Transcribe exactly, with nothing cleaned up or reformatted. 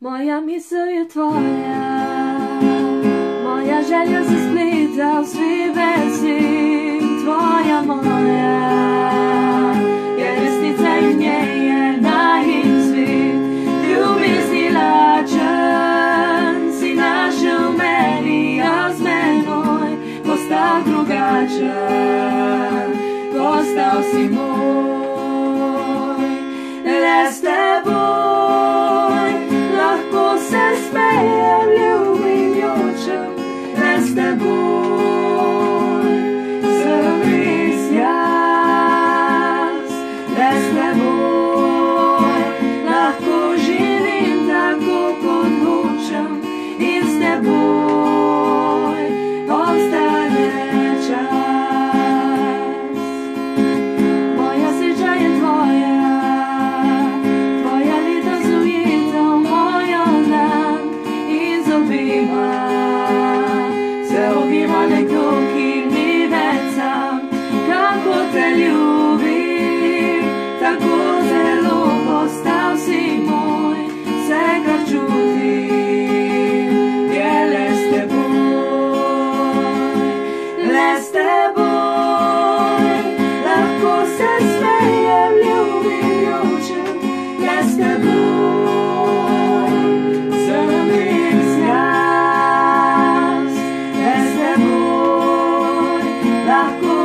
Moja misel je tvoja, moja želja se spleta v svi vezi, tvoja moja, je resnica in njej je najin svit, ljubezni lačen si našel meni, a z menoj postal drugačen, postal si moj, le s teboj lahko se smejem, ljubim, jočem, le s teboj sem res jaz, le s teboj lahko živim tako, kot hočem, in s teboj obstane čas. Moja sreča je tvoja, tvoja leta so ujeta v mojo dlan in z obima se obima nekdo, ki ni več sam. Kako te ljubim, tako zelo postal si moj, vse, kar čutim, je le s teboj, le s teboj lahko se smejem, ljubim, jočem, le s teboj sem res jaz, le s teboj lahko